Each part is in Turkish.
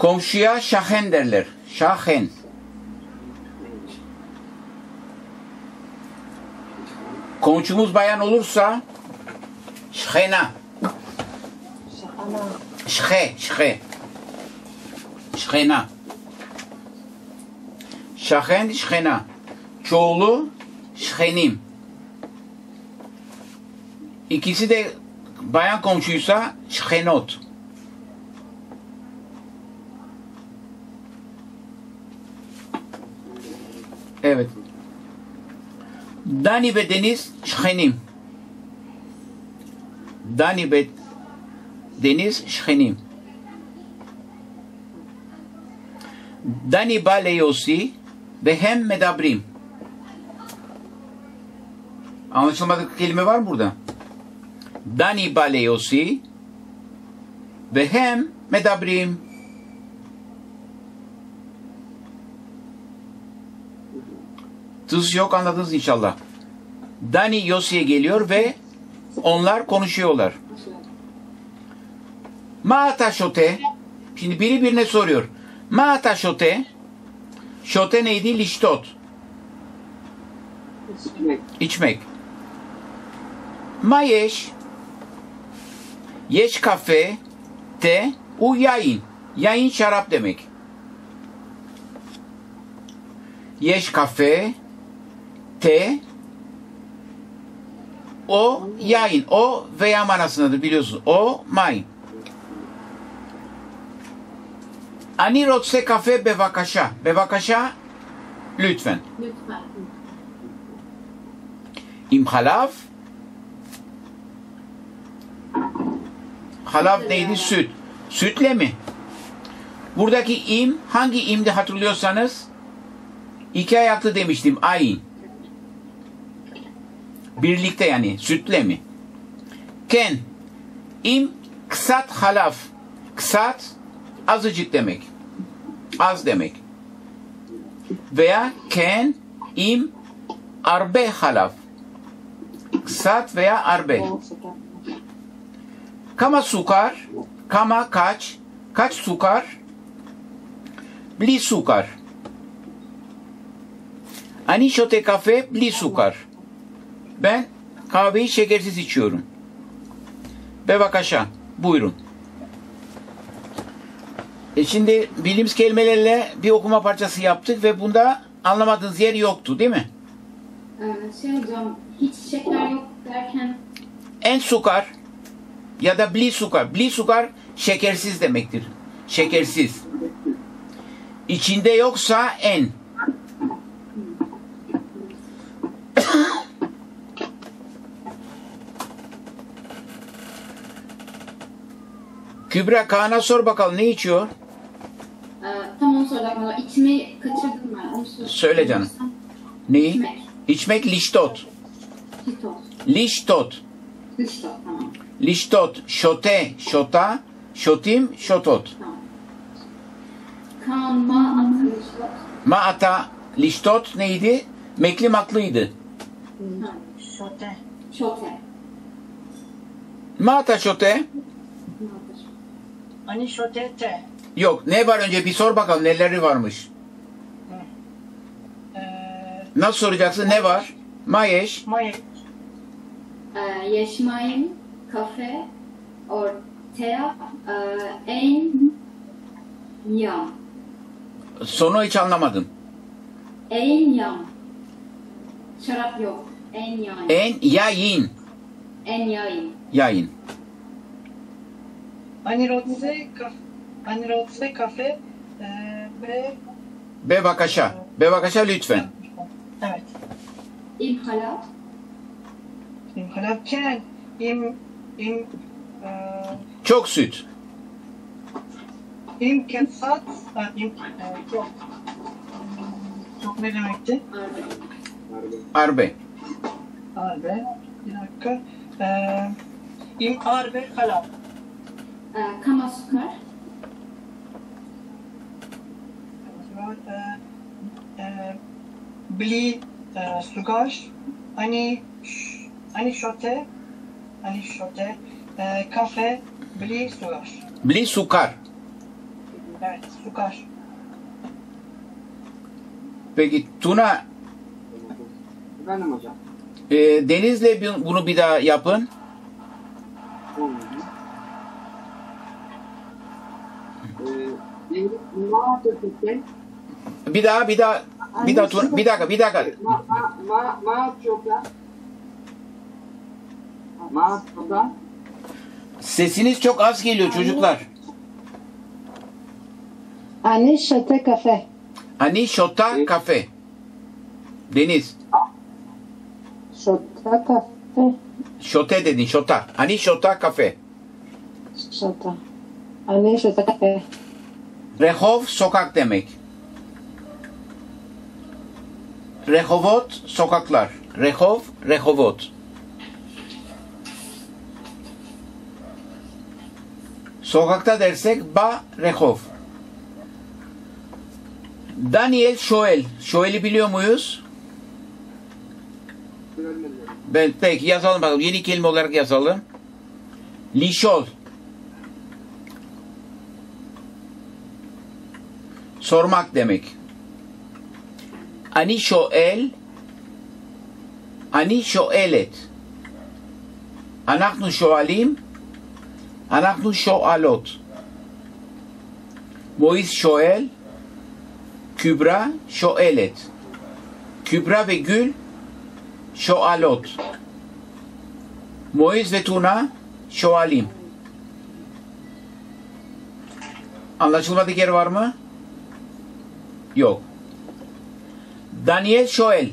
Komşuya şahen derler. Şahen. Komşumuz bayan olursa şhena. Şhe. Şhena. Şahen, şhena. Çoğulu şhenim. İkisi de bayan komşuysa şhenot. Evet. Dani ve Deniz şhenim. Dani ve Deniz şhenim. Dani bale Yossi ve hem medabrim. Anlaşılmadık kelime var mı burada? Dani bale Yossi ve hem medabrim. Tız yok, anladınız inşallah. Dani Yossi'ye geliyor ve onlar konuşuyorlar. Ma'ata şote. Şimdi biri birine soruyor. Ma'ata şote. Şote neydi? Liştot. İçmek. Ma yeş. Yeş kafe. Te. U yayın. Yayın şarap demek. Yeş kafe. Te. O yayın. O veya manasındadır biliyorsunuz. O may. Ani rotse kafe bevakaşa. Bevakaşa lütfen. Lütfen. İm halav. Halav neydi? Süt. Sütle mi? Buradaki im hangi imdi hatırlıyorsanız? İki ayaklı demiştim. Ayin. Birlikte yani. Sütle mi? Ken. İm kısat halav. Kısat azıcık demek. Az demek. Veya ken im arbe halav. Kısat veya arbe. Kama sukar. Kama kaç. Kaç sukar? Bli sukar. Ani şote kafe bli sukar. Ben kahveyi şekersiz içiyorum. Bevakaşa. Buyurun. Şimdi bildiğimiz kelimelerle bir okuma parçası yaptık ve bunda anlamadığınız yer yoktu değil mi? Hocam hiç şeker yok derken En sukar ya da bli sukar. Bli sukar şekersiz demektir. Şekersiz. İçinde yoksa en. Kübra Kaan'a sor bakalım ne içiyor? tam onu soracaktım ama içmeyi kaçırdım ben. Onu Söyle canım. Neyi? İçmek. İçmek liştot. Hitot. Liştot. Hitot tamam. Liştot. Şote. Şota. Şotim. Şotot. Tamam. Kaan ma atı hitot. Maata liştot neydi? Mekli maklıydı. Şote. Şote. Maata şote. Ani şotete. Yok. Ne var önce bir sor bakalım neleri varmış. Nasıl soracaksın? Ne var? Mayeş. Maye. Yeşmayın kafe ortaya en yam. Sonu hiç anlamadım. En yam. Şarap yok. En yayın. En yayın. En yayın. Yayın. Ani rotse kafe ve Bevakaşa. Bevakaşa lütfen. evet. İmhalat. İmhalapken Çok süt. imkesat çok çok ne demekti? Arbe. Arbe. Bir dakika. Arbe halal. Kama sukar. Bli sugar. Ani şote. Kafe. Bli sugar. Bli sukar. Evet. Sukar. Peki Tuna, Efendim hocam. Deniz'le bunu bir daha yapın. Ma Türkçe. Bir daha Tuna, bir dakika. Ma Çok'a. Ma Çok'a. Sesiniz çok az geliyor çocuklar. Ani şote kafe. Ani şota kafe. Deniz. Şota kafe. Şote dedin, şota. Ani şota kafe. Şota. Ani şota kafe. Rehov sokak demek. Rehovot sokaklar. Rehov, rehovot. Sokakta dersek ba rehov. Daniel Şoel. Şoel'i biliyor muyuz? Peki yazalım bakalım. Yeni kelime olarak yazalım. Lişol. Sormak demek. Ani şoel. Ani şoelet. Anahnu şoalim. Anahnu şoalot. Moiz şoel. Kübra şoelet. Kübra ve Gül şoalot. Moiz ve Tuna şoalim. Anlaşılmadık yer var mı? Yok. Daniel Şoel.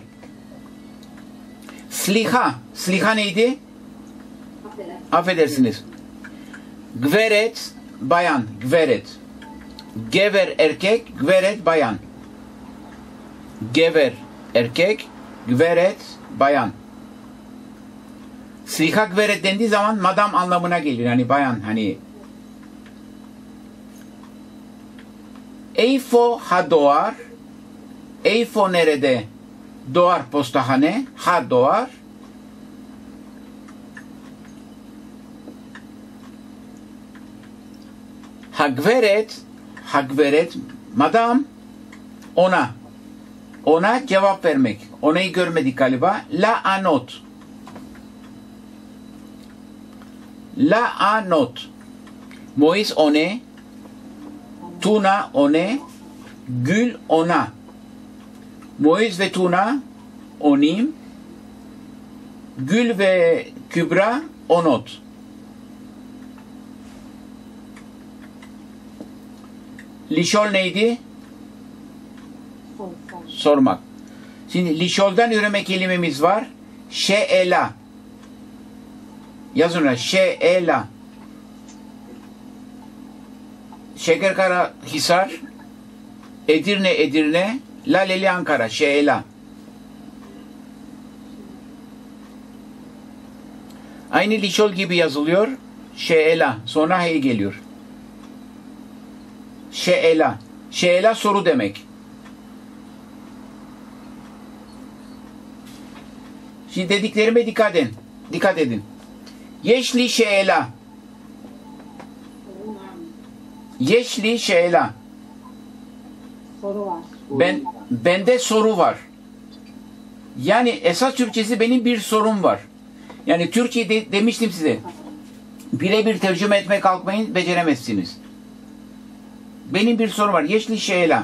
Sliha. Sliha neydi? Affedersiniz. Gveret bayan. Gveret. Gever erkek. Gveret bayan. Gever erkek. Gveret bayan. Sliha gveret dendiği zaman madam anlamına gelir. Hani bayan hani. Eifo hadoar. Eifo nerede? Doğar postahane. Ha doğar. Hagveret, madam, ona cevap vermek. Onayı görmedik galiba. La anot. Mois one, Tuna one, Gül ona. Moiz ve Tuna onim, Gül ve Kübra onot. Lişol neydi? Sormak. Şimdi lişoldan üreme kelimemiz var. Şeela. Yazın oraya. Şeela. Şekerkara Hisar. Edirne. Laleli Ankara. Şeela. Aynı lişol gibi yazılıyor. Şeela. Sonra hey geliyor. Şeela. Şeela soru demek. Şimdi dediklerime dikkat edin. Yeşli şeela. Yeşli şeela. Soru var. Bende soru var. Yani esas Türkçesi benim bir sorum var. Yani Türkçe demiştim size. Birebir tercüme etmeye kalkmayın, beceremezsiniz. Benim bir sorum var. Yeşli şeela.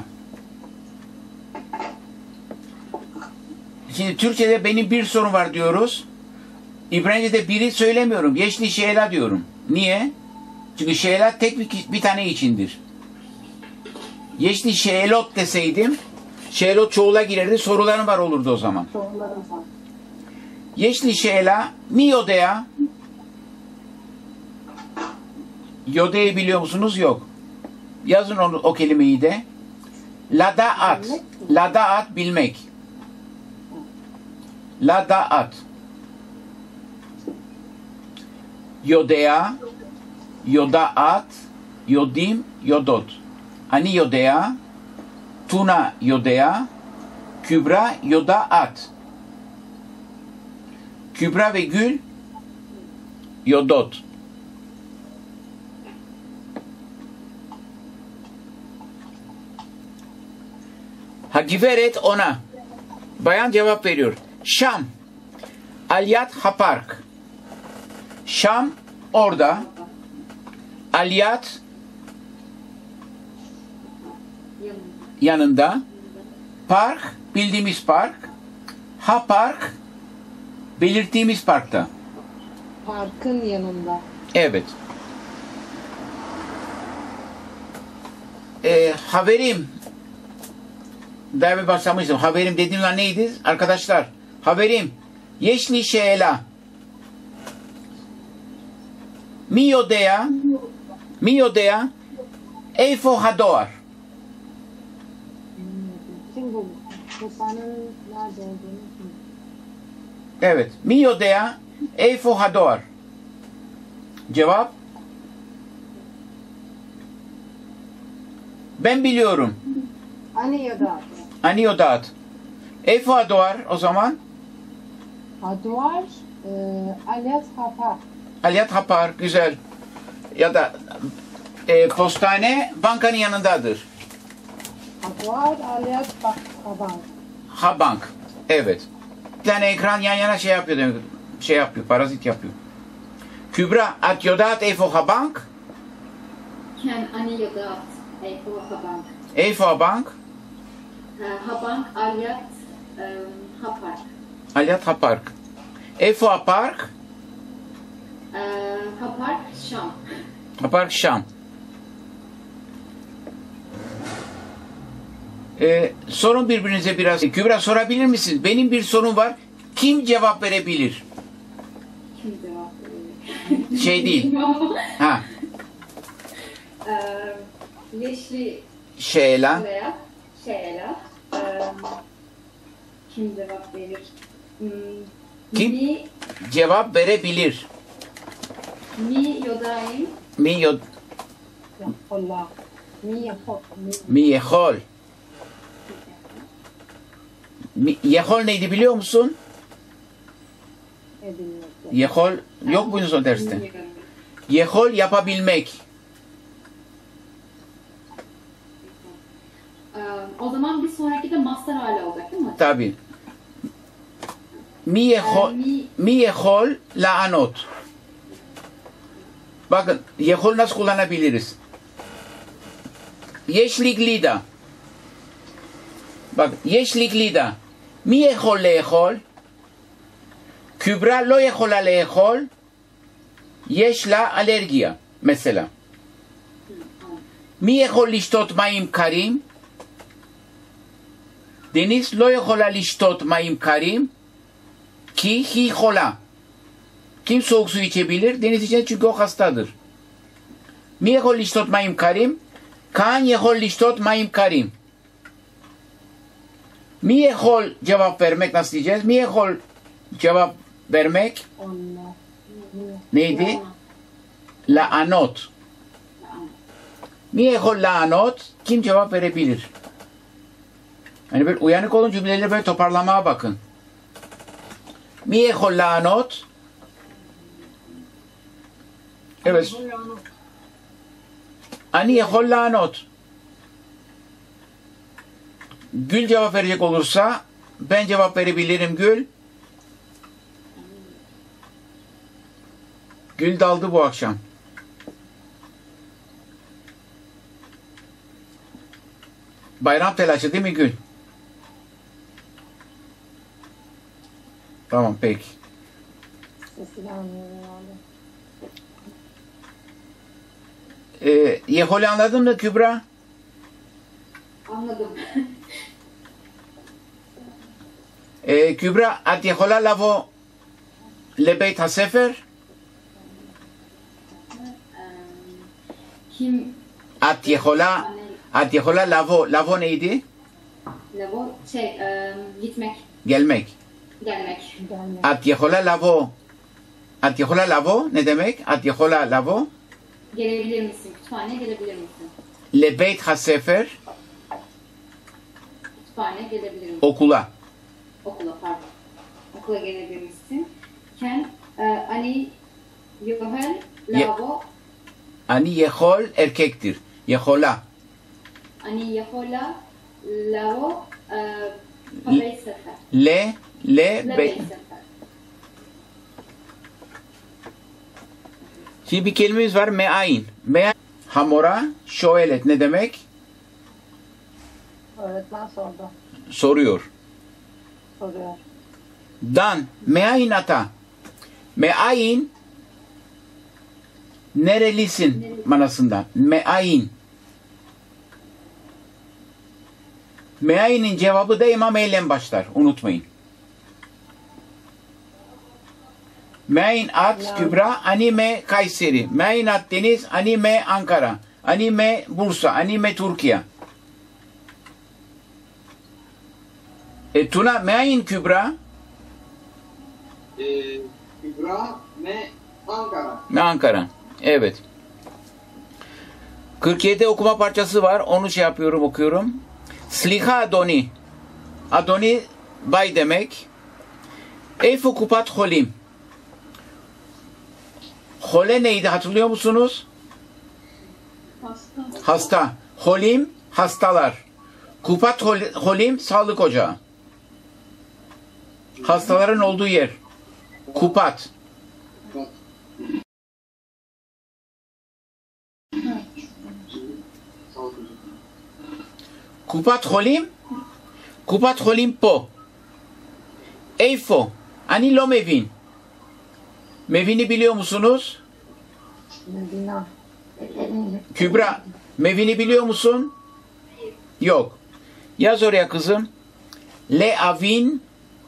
Şimdi Türkçe'de benim bir sorun var diyoruz. İbranice'de biri söylemiyorum. Yeşli şeela diyorum. Niye? Çünkü şeela tek bir tane içindir. Yeşli şeelot deseydim, şeelot çoğula girerdi, sorularım var olurdu o zaman. Yeşli şeela, mi yodea? Yode'yi biliyor musunuz? Yok. Yazın o kelimeyi de. Ladaat. Ladaat bilmek. Ladaat. Yodea, yodaat, yodim, yodot. Ani yodea, Tuna yodea, Kübra yodaat. Kübra ve Gül yodot. Ha giveret ona. Bayan cevap veriyor. Şam. Alyat hapark. Şam orada. Alyat yanında. Park bildiğimiz park. Ha park belirttiğimiz parkta. Parkın yanında. Evet. Haberim. Daha bir başlamıştım. Haberim dediğim an neydi? Arkadaşlar. Haberim. Yeşli şeyla. Miyodea. Eifo hadoar. Kim bu? Postanın nerede olduğunu kim? Evet. Miyodea. Eifo hadoar. Cevap. Ben biliyorum. Aniyodat. Aniyodat. Eifo hadoar o zaman. Haduar. Alyat Hapar. Alyat hapar. Güzel. Ya da postane bankanın yanındadır. Haduar Alyat Haban. Ha bank. Evet. Bir tane ekran yan yana şey yapıyor demek. Şey yapıyor. Parazit yapıyor. Kübra at yodat eifo ha bank. Ken ani yodat. Eifo habank. Eifo ha bank. Habank alyat hapark. Alyat ha park. Eifo ha park. Hapark Şam. Ha park Şam. Sorun birbirinize biraz. Kübra sorabilir misiniz? Benim bir sorun var. Kim cevap verebilir? Kim cevap verir? Şey değil. Ha. Yeşli Şeyla. veya şeyla. Kim cevap verir? Kim? Mi Cevap verebilir. yodaim. Yaholla. Mi yehol. Yehol neydi biliyor musun? Edilmekte. Yehol yok muydu o derste? Yehol yapabilmek. O zaman bir sonraki de master hali olacak değil mi? Tabi. Mi yehol la'anot. Bakın yehol nasıl kullanabiliriz? Yeşlik lida. Bak yeşlik lida. Mi yehol lehol. Kübra lo yehola lehol. Yeşla alergiya. Mesela. Mi yehol lishtot mayim karim. Deniz lo yehola lishtot mayim karim. Ki hi hola. Kim soğuk su içebilir? Deniz içen çünkü o hastadır. Mi yehol lishtot mayim karim. Kan yehol lishtot mayim karim. Mi yehol cevap vermek nasıl diyeceğiz? Mi yehol cevap vermek Onlar. neydi? La'anot. Mi yehol la'anot? Kim cevap verebilir? Yani böyle uyanık olun, cümleleri böyle toparlamaya bakın. Mi yehol la'anot? Evet. Ani yehol la'anot. Gül cevap verecek olursa ben cevap verebilirim Gül. Gül daldı bu akşam. Bayram telaşı değil mi Gül? Tamam peki. Sesini anlıyorum abi. Yehol'ü anladın mı Kübra? Anladım. Kübra at yehola lavo lebeyt hasefer. Kim At yehola lavo neydi? lavo gitmek, Gelmek. gelmek. Gelmek. At yehola lavo ne demek? At yehola lavo Gelebilir misin? Kütüphaneye gelebilir misin? lebeyt hasefer Kütüphaneye gelebilir misin? okula. Okula pardon. Okula gelebilir misin? Ken ani yohel lavo Ani yehol erkektir. Yehola. ani yehola lavo Bey Sefer. Le Bey Sefer. Şimdi bir kelimemiz var. Meayin. Hamora şoelet ne demek? Öğretmen sordu. Soruyor. Soruyor. Dan. Meayin ata. Meayin nerelisin manasında. Meayin. Meayin'in cevabı daima meyle başlar. Unutmayın. Meayin at Kübra, anime Kayseri. Meayin at Deniz, anime Ankara. Anime Bursa, anime Türkiye. Tuna meayin Kübra? Kübra ve Ankara. Ankara. Evet. 47 okuma parçası var. Onu okuyorum. Sliha Adoni. Adoni bay demek. Eyfo kupat holim. Hole neydi hatırlıyor musunuz? Hasta. Holim hastalar. Kupat holim sağlık ocağı. Hastaların olduğu yer. Kupat. Kupat holim po. Eyfo. Ani lo mevin. Mevin'i biliyor musunuz? Medina. Kübra, Mevin'i biliyor musun? Yok. Yaz oraya kızım. Le avin.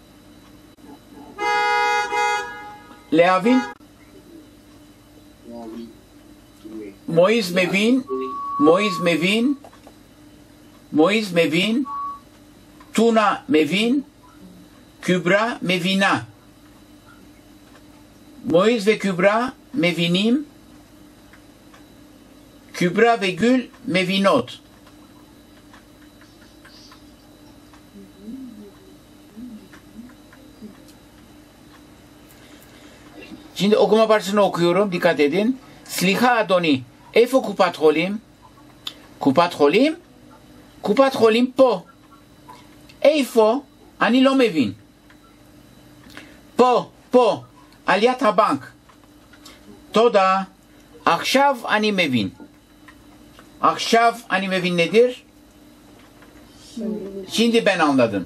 Moiz Mevin. Tuna Mevin. Kübra Mevina. Moiz ve Kübra Mevinim. Kübra ve Gül Mevinot. Şimdi okuma parçasını okuyorum. Dikkat edin. Sliha Adoni. Efo kupat holim. Kupat holim po. Efo ani lo mevin. Po. Aliyat habank. Toda. Akşav ani mevin. Akşav ani mevin nedir? Şimdi ben anladım.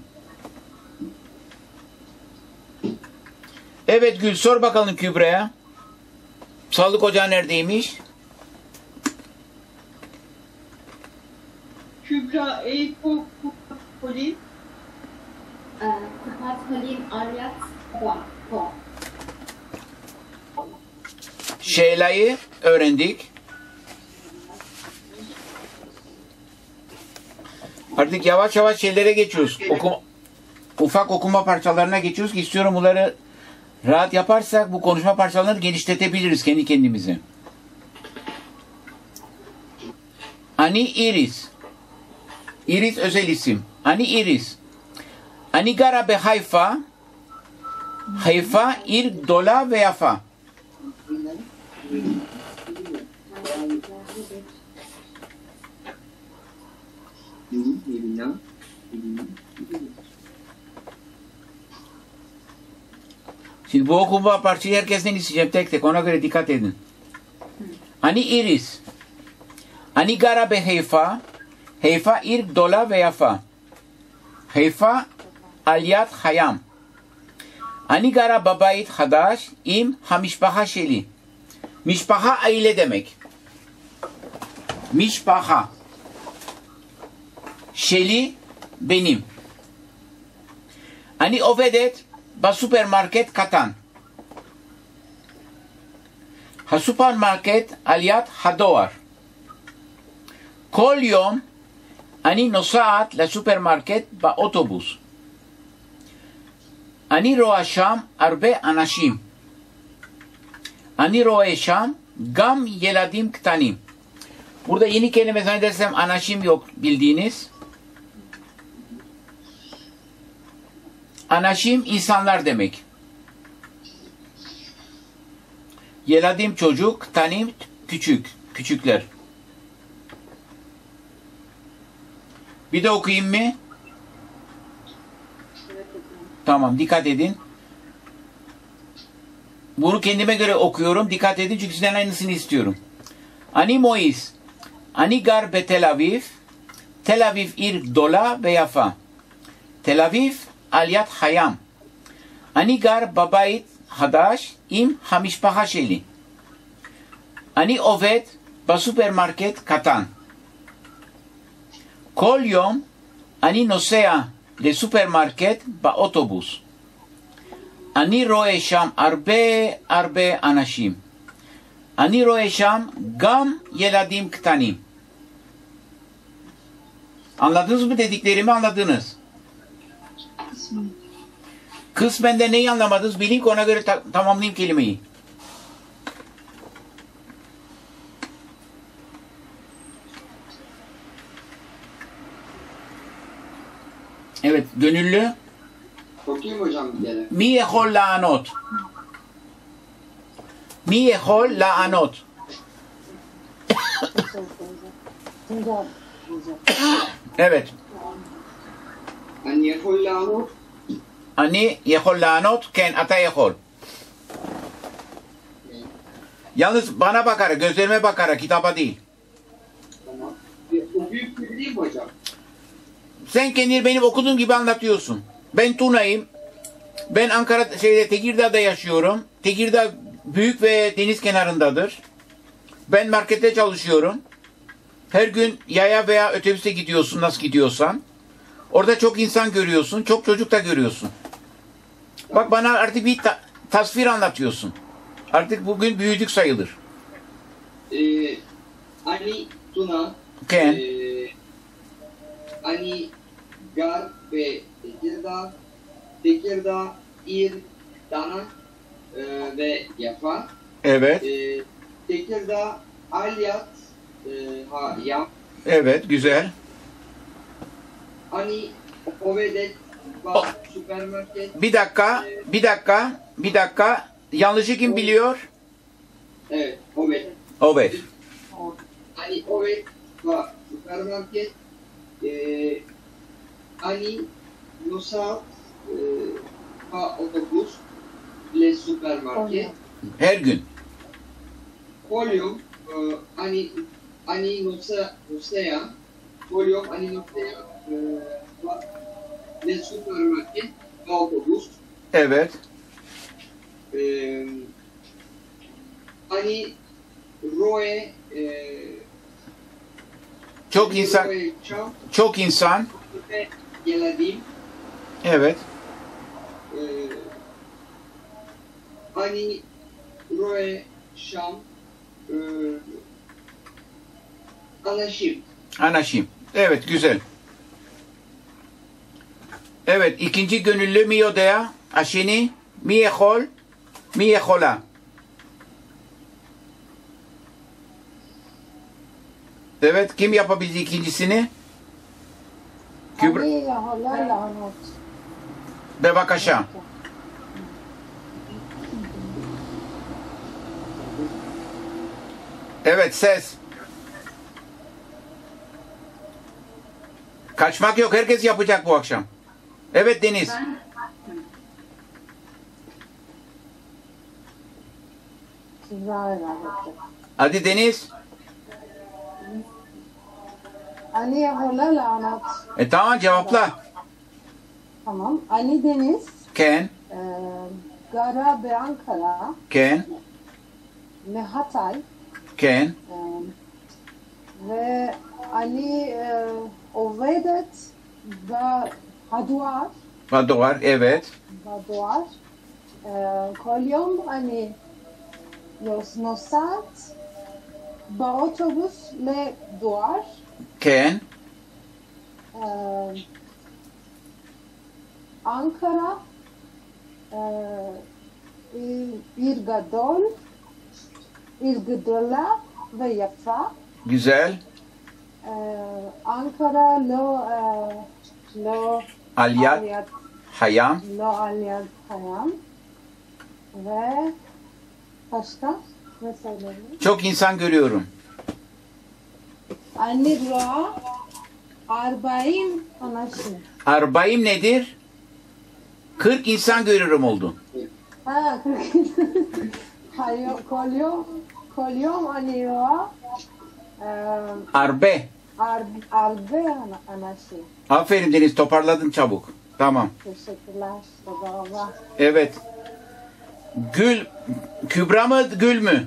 Evet Gül, sor bakalım Kübra'ya. Sağlık ocağı neredeymiş? Kübra, Eyfo, Polis. Kupat Halim Aryat Po. Şeyla'yı öğrendik. Artık yavaş yavaş şeylere geçiyoruz. Ufak okuma parçalarına geçiyoruz ki istiyorum bunları rahat yaparsak bu konuşma parçalarını genişletebiliriz kendi kendimize. Ani Iris. Iris özel isim. Ani Iris. Ani gara be Hayfa. Hayfa ir dola ve yafa. Şimdi bu okuma parçayı herkesten isteyeceğim tek tek. Ona göre dikkat edin. Ani Iris. Ani gara be Hayfa. Hayfa ir dola ve yafa. Hayfa aliyat hayam. Ani gara babayit hadaş im hamişbaha şeli. Mişbaha aile demek. Mişbaha. Şeli benim. Ani ovedet ba supermarket katan. Ha supermarket aliyat hadoar. Kol yom ani nosaat la supermarket ba otobus. Ani roa sham arbe anashim. Ani roa sham gam yeladim ktanim. Burada yeni kelime zannedersem anashim yok bildiğiniz. Anashim insanlar demek. Yeladim çocuk, tanim küçük, küçükler. Bir de okuyayım mı? Tamam, dikkat edin. Bunu kendime göre okuyorum. Dikkat edin çünkü sizden aynısını istiyorum. Ani Mois. Ani gar be Tel Aviv. Tel Aviv ir gdola ve yafa. Tel Aviv al yad hayam. Ani gar babayit hadash im hamishpacha sheli. Ani oved בסופרמרקט קטן. כל יום אני נוסע לסופרמרקט באוטובוס. אני רואה שם הרבה אנשים. אני רואה שם גם ילדים קטנים. Anladınız mı dediklerimi anladınız? Kısmen de neyi anlamadınız bilin ki ona göre tamamlayayım kelimeyi. Evet, gönüllü. Okuyayım hocam bir kere. Mi yehol la'anot. Mi yehol la'anot. Sincar diyeceğim. Evet. Hani yekol la'anot. Ani yehol la'anot. Ken ata yehol. Yalnız bana bakarak, gözlerime bakarak, kitaba değil. Tamam. O büyük bir değil mi hocam? Sen kendini benim okuduğum gibi anlatıyorsun. Ben Tuna'yım. Ben Ankara, Tekirdağ'da yaşıyorum. Tekirdağ büyük ve deniz kenarındadır. Ben markette çalışıyorum. Her gün yaya veya otobüse gidiyorsun nasıl gidiyorsan. Orada çok insan görüyorsun, çok çocuk da görüyorsun. Bak bana artık bir tasvir anlatıyorsun. Artık bugün büyüdük sayılır. Ani Tuna. Ken. Ani gar ve Tekirdağ. Tekirdağ ir Dana ve Yafa. Evet. Tekirdağ Alyat Hayam. Evet, güzel. Ani Ovedet süpermarket. Bir dakika. Yanlışı kim biliyor? Evet, Ovedet. Evet. Ani Ovedet süpermarket. Ani Nusat otobüs le süpermarket. Her gün. Kolyum ani Nusaya Kolyum ani Nusaya le süpermarket otobüs. Evet. Ani Roe Çok insan. Geladim. Evet. Ani Roe Şam Anaşim. Evet, güzel. Evet, ikinci gönüllü mi yodea? Aşini mi yehol? Mi yehola? Evet, kim yapabildi ikincisini? Kübra. Ani yahola la'anot. Bebakaşa. Evet, ses. Kaçmak yok, herkes yapacak bu akşam. Evet Deniz. Sincar herhalde. Hadi Deniz. Ani yahola la'anot. Tamam, cevapla. Tamam. Ali Deniz. Ken. Gara be Ankara. Ken. Me Hatay. Ken. Ve Ali Ovedet ve Haduar. Vadovar. Evet. Haduar. Kolyom ani Nוסעת באוטובוס לדואר. Ken. אנקרה, עיר גדולה ויפה. Güzel. אנקרה לא Al yad hayam. לא על יד הים. ובשקה, בסדר. Çok insan görüyorum. אני רואה 40 אנשים. Arbaim nedir? 40 insan görürüm oldu. Ha, kolyom aniroa Arbe. arbe anası. Aferin Deniz, toparladın çabuk. Tamam. Teşekkürler. Baba. Evet. Gül. Kübra mı Gül mü?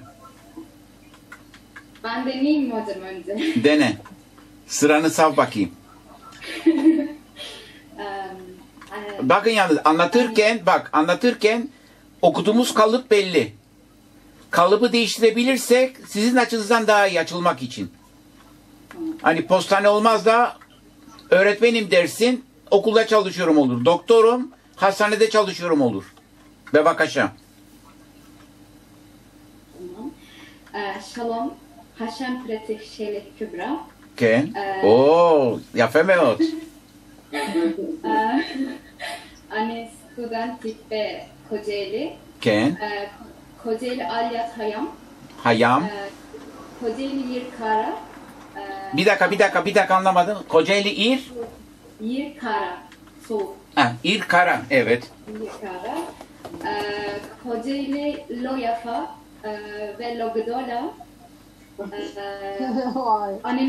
Ben deneyeyim mi hocam önce? Dene. Sıranı sav bakayım. Bakın yalnız anlatırken okuduğumuz kalıp belli. Kalıbı değiştirebilirsek sizin açınızdan daha iyi açılmak için. Hani postane olmaz da öğretmenim dersin, okulda çalışıyorum olur. Doktorum, hastanede çalışıyorum olur. Bevakaşa. שלום, השם פרצי שלי קוברה. כן. או, יפה מאוד. אני סטודנטית בקוג'לי. כן. קוג'לי עליית הים. Hayam. Kocaeli Yirkara. Bir dakika anlamadım. Kocaeli İr. Yirkara. Soğuk. İrkara. Evet. Yirkara. Kocaeli Loyafa ve Logdola. Vay.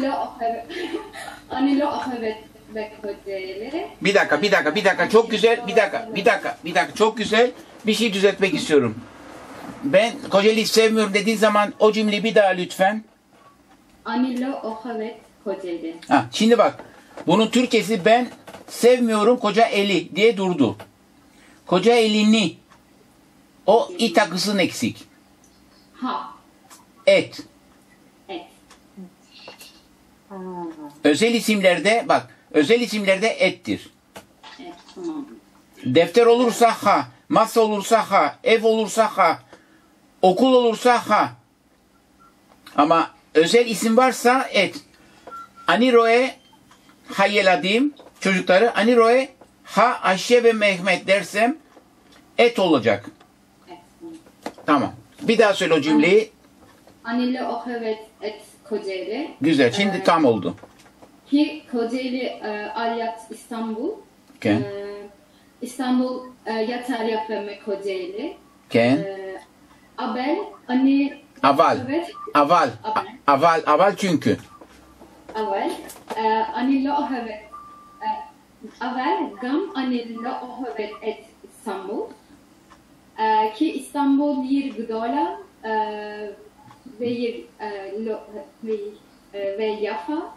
Anilo Ahmet ve Kocaeli. Bir dakika. Çok güzel. Bir dakika. Çok güzel. Bir şey düzeltmek istiyorum. Ben Kocaeli'yi sevmiyorum dediğin zaman o cümleyi bir daha lütfen. Anilo Ahmet Kocaeli. Şimdi bak. Bunun Türkçesi ben sevmiyorum Kocaeli diye durdu. Kocaeli'ni. O i takısın eksik. Ha. Et. Evet. Ha. Özel isimlerde ettir. Evet, tamam. Defter olursa ha, masa olursa ha, ev olursa ha, okul olursa ha. Ama özel isim varsa et. Aniro'e hayeladim çocukları. Aniro'e ha Ayşe ve Mehmet dersem et olacak. Evet, Tamam. Bir daha söyle o cümleyi. Anilo Ahmet et Kocaeli. Güzel. Şimdi tam oldu. Ki Kocaeli Alyat İstanbul. Ken. İstanbul Yatar ve Kocaeli. Ken. Abel Ani Aval. Evet. Aval çünkü. Avel Anilo Ahmet Avel Gam Anilo Ahmet et İstanbul. Ki İstanbul Yir Gıdola ve Yafa.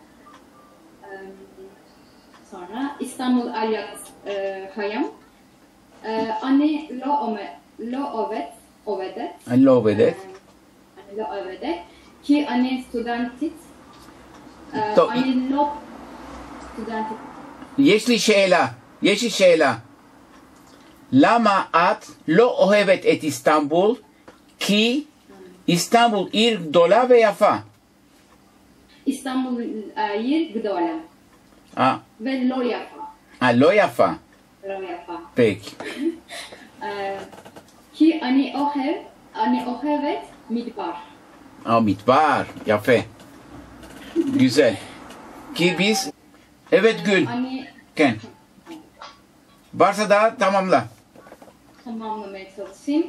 Sonra İstanbul Alyat Hayam. Ani lo ovedet. Lovedet. Lo ovedet. Ki ani studentit. To- Ani lo studentit. Yeşil şeyla. Lama at lo ohevet et İstanbul ki İstanbul ir dola ve yafa. İstanbul Yir Gıdola. Ve lo Yafa. Lo yafa. Lo Yafa. Peki. Ki ani ohevet midbar. Midbar. Yafe. Güzel. Ki biz evet Gül. Ken. Varsa daha tamamla. Tamamlamaya çalışayım.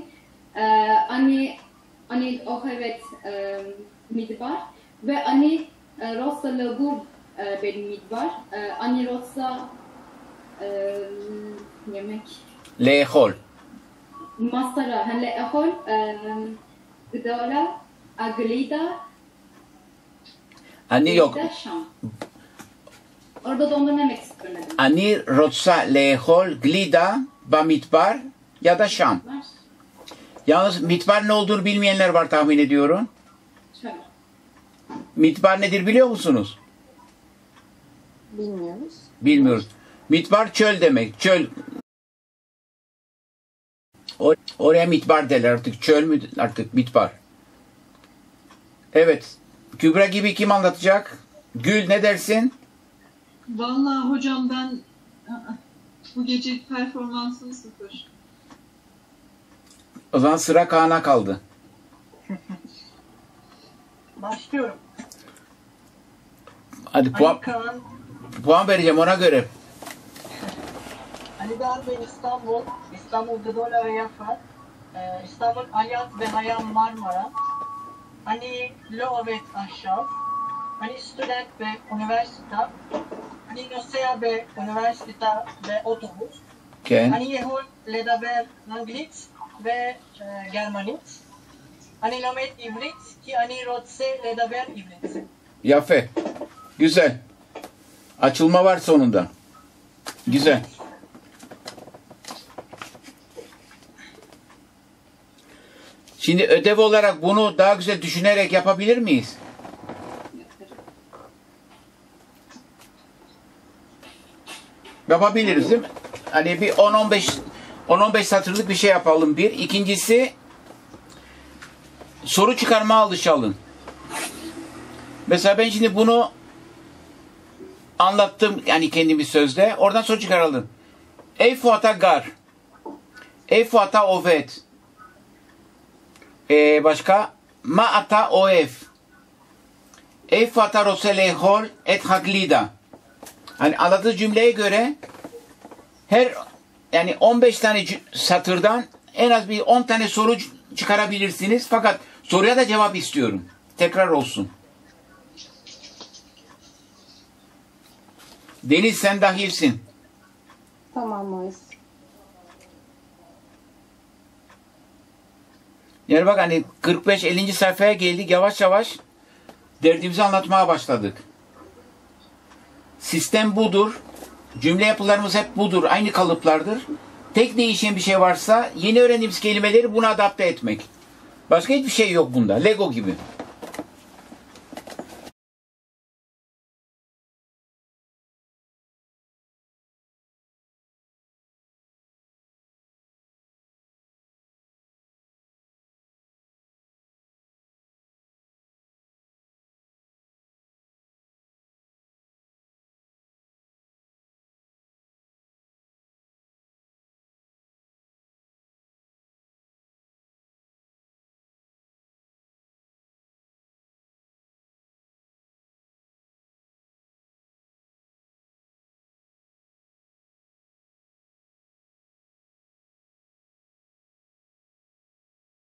Ani ohevet midbar ve ani rosa labur benim midbar. Ani rosa yemek. Lehol. Masara. Lehol gıdala aglida. Ani yok. Şam. Orada dondurma yemek istemedim. Ani rotsa lehol glida ba midbar ya da Şam. Var. Yalnız midbar ne olduğunu bilmeyenler var tahmin ediyorum. Şöyle. Midbar nedir biliyor musunuz? Bilmiyoruz. Bilmiyoruz. Midbar çöl demek. Çöl. Oraya midbar derler artık. Çöl mü artık midbar. Evet. Kübra gibi kim anlatacak? Gül ne dersin? Vallahi hocam ben bu gece performansım sıfır. O zaman sıra Kaan'a kaldı. Başlıyorum. Hadi Ali Kaan, puan vereceğim ona göre. Ali Ali Dağ ve İstanbul, İstanbul Gıdola ve Yafar, İstanbul Aliyat ve Hayam Marmara, Ani Lovet Ahşaf, Ani Student ve Üniversite, Ani Nosea ve Üniversite ve Otobüs, כן. אני יכול לדבר אנגלית וגרמנית. אני לומד עברית כי אני רוצה לדבר עברית. Yafe. Güzel. Açılma var sonunda. Güzel. Şimdi ödev olarak bunu daha güzel düşünerek yapabilir miyiz? Yapabiliriz değil mi? Hani bir 10-15 satırlık bir şey yapalım bir. İkincisi soru çıkarmaya alışalım. Mesela ben şimdi bunu anlattım yani kendimi sözde. Oradan soru çıkaralım. Eyfu ata gar. Eyfu ata ovet. Başka? Ma ata oef. Eyfu ata rose lehol et haglida. Hani anlattığı cümleye göre her yani 15 tane satırdan en az bir 10 tane soru çıkarabilirsiniz. Fakat soruya da cevap istiyorum. Tekrar olsun. Deniz sen dahilsin. Tamam Mayıs. Yani bak hani 45-50. sayfaya geldik. Yavaş yavaş derdimizi anlatmaya başladık. Sistem budur. Cümle yapılarımız hep budur. Aynı kalıplardır. Tek değişen bir şey varsa yeni öğrendiğimiz kelimeleri buna adapte etmek. Başka hiçbir şey yok bunda. Lego gibi.